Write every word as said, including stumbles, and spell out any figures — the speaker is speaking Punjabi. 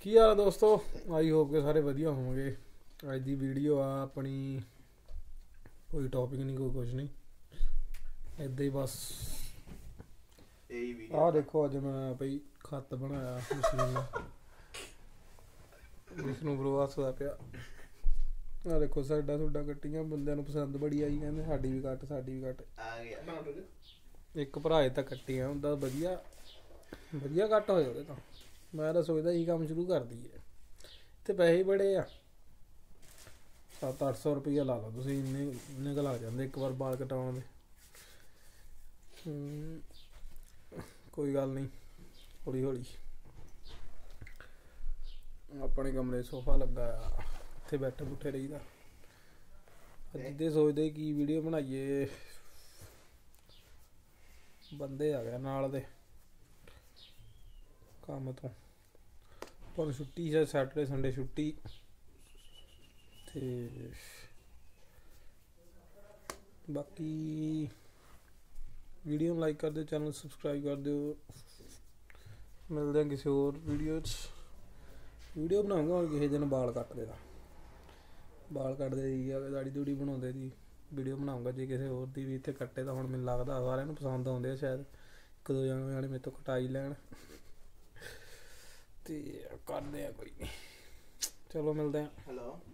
ਕੀ ਹਾਲ ਆ ਦੋਸਤੋ, ਆਈ ਹੋਪ ਕਿ ਸਾਰੇ ਵਧੀਆ ਹੋਵੋਗੇ। ਅੱਜ ਦੀ ਵੀਡੀਓ ਆ ਆਪਣੀ, ਕੋਈ ਟੌਪਿਕ ਨਹੀਂ, ਕੋਈ ਕੁਛ ਨਹੀਂ, ਇੱਦਾਂ ਹੀ ਬਸ। ਆਹ ਦੇਖੋ ਅੱਜ ਮੈਂ ਬਈ ਖੱਤ ਬਣਾਇਆ ਮਸ਼ੀਨ ਨਾਲ, ਜਿਸਨੂੰ ਬਰੋ ਹੱਸਦਾ ਪਿਆ। ਆਹ ਦੇਖੋ ਸਾਡਾ ਤੁਹਾਡਾ ਕੱਟੀਆਂ, ਬੰਦਿਆਂ ਨੂੰ ਪਸੰਦ ਬੜੀ ਆਈ, ਕਹਿੰਦੇ ਸਾਡੀ ਵੀ ਕੱਟ ਸਾਡੀ ਵੀ ਕੱਟ। ਇੱਕ ਭਰਾ ਤਾਂ ਕੱਟੀਆਂ ਹੁੰਦਾ ਵਧੀਆ ਵਧੀਆ ਕੱਟ ਹੋਏ ਉਹਦੇ ਤਾਂ। ਮੈਂ ਤਾਂ ਸੋਚਦਾ ਇਹੀ ਕੰਮ ਸ਼ੁਰੂ ਕਰ ਦਈਏ, ਤੇ ਪੈਸੇ ਹੀ ਬੜੇ ਆ, ਸੱਤ ਅੱਠ ਸੌ ਰੁਪਈਆ ਲਾ ਲਓ ਤੁਸੀਂ, ਇੰਨੇ ਇੰਨੇ ਕੁ ਲੱਗ ਜਾਂਦੇ ਇੱਕ ਵਾਰ ਬਾਲ ਕਟਾਉਣ ਦੇ। ਕੋਈ ਗੱਲ ਨਹੀਂ, ਹੌਲੀ ਹੌਲੀ। ਆਪਣੇ ਕਮਰੇ ਸੋਫਾ ਲੱਗਾ ਆ, ਇੱਥੇ ਬੈਠੇ ਬੁੱਠੇ ਰਹੀਦਾ। ਅੱਜ ਦੇ ਸੋਚਦੇ ਕੀ ਵੀਡੀਓ ਬਣਾਈਏ, ਬੰਦੇ ਆ ਗਿਆ ਨਾਲ ਦੇ ਕੰਮ ਤੋਂ, ਪਰ ਛੁੱਟੀ ਹੈ, ਸੈਟਰਡੇ ਸੰਡੇ ਛੁੱਟੀ। ਤੇ ਬਾਕੀ ਵੀਡੀਓ ਨੂੰ ਲਾਈਕ ਕਰ ਦਿਓ, ਚੈਨਲ ਸਬਸਕ੍ਰਾਈਬ ਕਰ ਦਿਓ। ਮਿਲਦੇ ਹਾਂ ਕਿਸੇ ਹੋਰ ਵੀਡੀਓ 'ਚ। ਵੀਡੀਓ ਬਣਾਉਂਗਾ ਹੁਣ ਕਿਸੇ ਦਿਨ ਬਾਲ ਕੱਟਦੇ ਦਾ, ਬਾਲ ਕੱਟਦੇ ਦੀ ਆ, ਦਾੜੀ ਦੂੜੀ ਬਣਾਉਂਦੇ ਦੀ ਵੀਡੀਓ ਬਣਾਉਂਗਾ। ਜੇ ਕਿਸੇ ਹੋਰ ਦੀ ਵੀ ਇੱਥੇ ਕੱਟੇ ਤਾਂ ਹੁਣ ਮੈਨੂੰ ਲੱਗਦਾ ਸਾਰਿਆਂ ਨੂੰ ਪਸੰਦ ਆਉਂਦੇ ਆ, ਸ਼ਾਇਦ ਇੱਕ ਦੋ ਜਣੇ ਜਾਣੇ ਮੇਰੇ ਤੋਂ ਕਟਾਈ ਲੈਣ, ਤੇ ਕਰਦੇ ਆ ਕੋਈ। ਚਲੋ ਮਿਲਦੇ ਆ। ਹੈਲੋ।